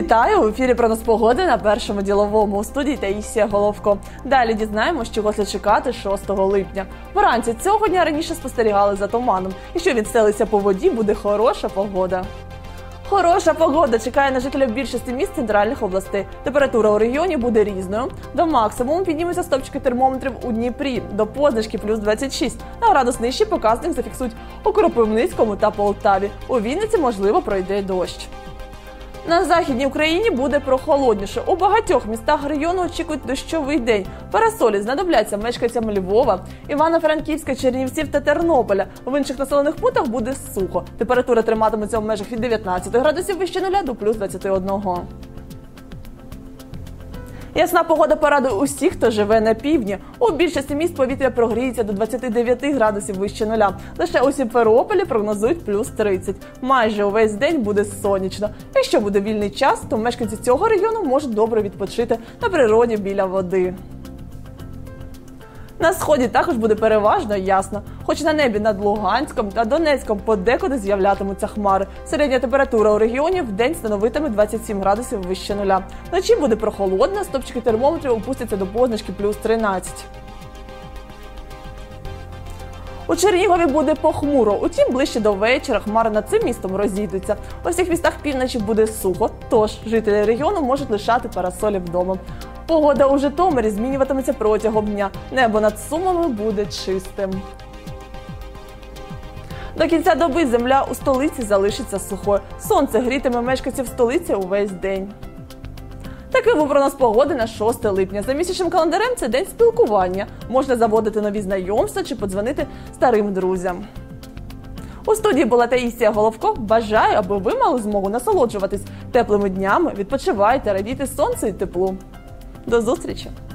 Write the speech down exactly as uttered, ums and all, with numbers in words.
Вітаю! В ефірі «Прогноз погоди» на першому діловому. У студії Таїсія Головко. Далі дізнаємось, чого слід чекати шостого липня. Вранці цього дня раніше спостерігали за туманом. І що відстелиться по воді, буде хороша погода. Хороша погода чекає на жителів більшості міст центральних областей. Температура у регіоні буде різною. До максимуму піднімуться стопчики термометрів у Дніпрі, до позначки плюс двадцять шість. На градус нижчий показник зафіксують у Кропивницькому та Полтаві. У Вінниці, можливо, пройде дощ. На Західній Україні буде прохолодніше. У багатьох містах регіону очікують дощовий день. Парасолі знадобляться мешканцям Львова, Івано-Франківська, Чернівців та Тернополя. В інших населених пунктах буде сухо. Температура триматиметься в межах від дев'ятнадцяти градусів вище нуля до плюс двадцяти одного. Ясна погода порадує усіх, хто живе на півдні. У більшості міст повітря прогріється до двадцяти дев'яти градусів вище нуля. Лише у Сімферополі прогнозують плюс тридцять. Майже увесь день буде сонячно. Якщо буде вільний час, то мешканці цього регіону можуть добре відпочити на природі біля води. На сході також буде переважно ясно. Хоч на небі над Луганськом та Донецьком подекуди з'являтимуться хмари. Середня температура у регіоні в день становитиме двадцять сім градусів вище нуля. Вночі буде прохолодно, стопчики термометрів опустяться до позначки плюс тринадцять. У Чернігові буде похмуро, утім ближче до вечора хмари над цим містом розійдуться. У всіх містах півночі буде сухо, тож жителі регіону можуть лишати парасолі вдома. Погода у Житомирі змінюватиметься протягом дня. Небо над Сумами буде чистим. До кінця доби земля у столиці залишиться сухою. Сонце грітиме мешканців столиці увесь день. Такий був прогноз погоди на шосте липня. За місячним календарем це день спілкування. Можна заводити нові знайомства чи подзвонити старим друзям. У студії була Таїсія Головко. Бажаю, аби ви мали змогу насолоджуватись теплими днями, відпочивайте, радійте сонцю і теплу. До зустрічі!